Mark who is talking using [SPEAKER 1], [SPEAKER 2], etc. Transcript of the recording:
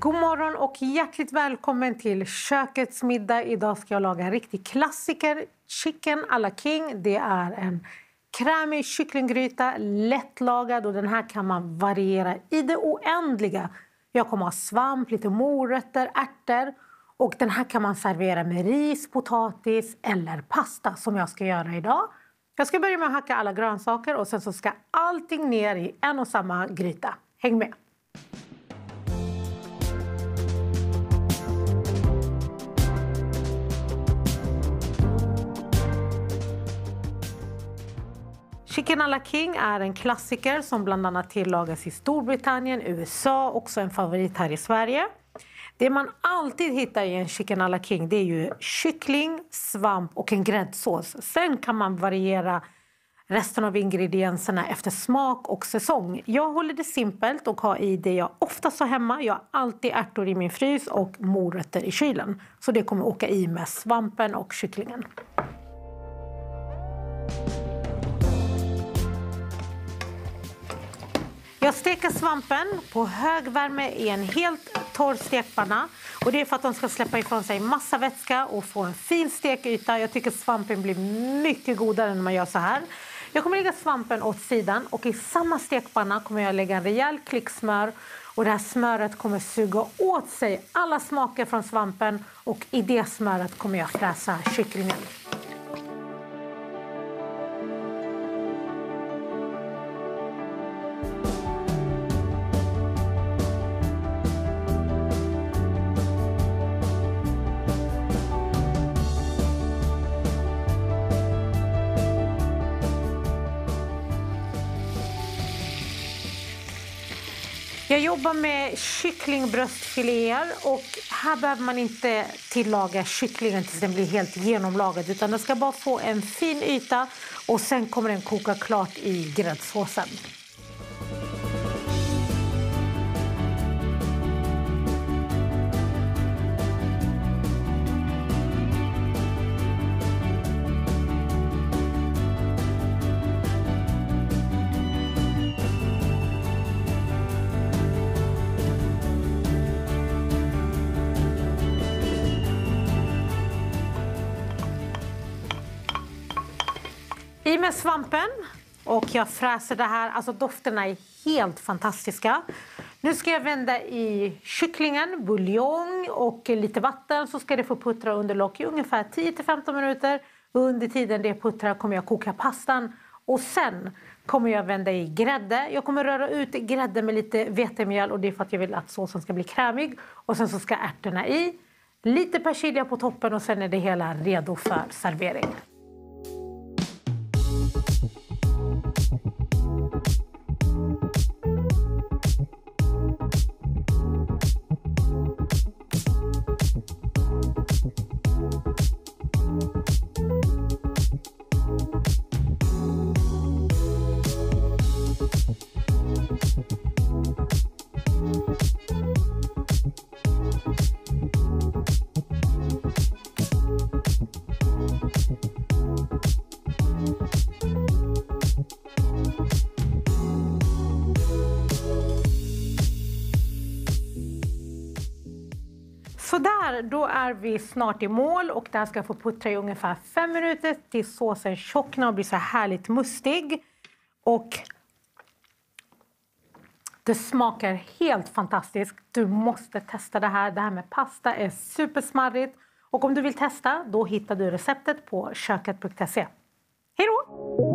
[SPEAKER 1] God morgon och hjärtligt välkommen till kökets middag. Idag ska jag laga en riktig klassiker, chicken à la king. Det är en krämig kycklinggryta, lättlagad och den här kan man variera i det oändliga. Jag kommer ha svamp, lite morötter, ärtor och den här kan man servera med ris, potatis eller pasta som jag ska göra idag. Jag ska börja med att hacka alla grönsaker och sen så ska allting ner i en och samma gryta. Häng med! Chicken à la king är en klassiker som bland annat tillagas i Storbritannien, USA, också en favorit här i Sverige. Det man alltid hittar i en chicken à la king det är ju kyckling, svamp och en gräddsås. Sen kan man variera resten av ingredienserna efter smak och säsong. Jag håller det simpelt och har i det jag oftast har hemma. Jag har alltid ärtor i min frys och morötter i kylen. Så det kommer åka i med svampen och kycklingen. Jag steker svampen på hög värme i en helt torr stekpanna. Och det är för att de ska släppa ifrån sig massa vätska och få en fin stekyta. Jag tycker svampen blir mycket godare när man gör så här. Jag kommer lägga svampen åt sidan och i samma stekpanna kommer jag lägga en rejäl klick smör. Och det här smöret kommer suga åt sig alla smaker från svampen och i det smöret kommer jag fräsa kycklingen. Jag jobbar med kycklingbröstfiléer och här behöver man inte tillaga kycklingen tills den blir helt genomlagad utan den ska bara få en fin yta och sen kommer den koka klart i gräddsåsen. I med svampen och jag fräser det här, alltså dofterna är helt fantastiska. Nu ska jag vända i kycklingen, buljong och lite vatten så ska det få puttra under lock i ungefär 10-15 minuter. Under tiden det puttrar kommer jag koka pastan och sen kommer jag vända i grädde. Jag kommer röra ut grädde med lite vetemjöl och det är för att jag vill att såsen ska bli krämig. Och sen så ska ärtorna i, lite persilja på toppen och sen är det hela redo för servering. Sådär, då är vi snart i mål och den ska få puttra i ungefär 5 minuter tills såsen tjocknar och blir så härligt mustig. Och det smakar helt fantastiskt. Du måste testa det här. Det här med pasta är supersmarrigt. Och om du vill testa, då hittar du receptet på köket.se. Hej då!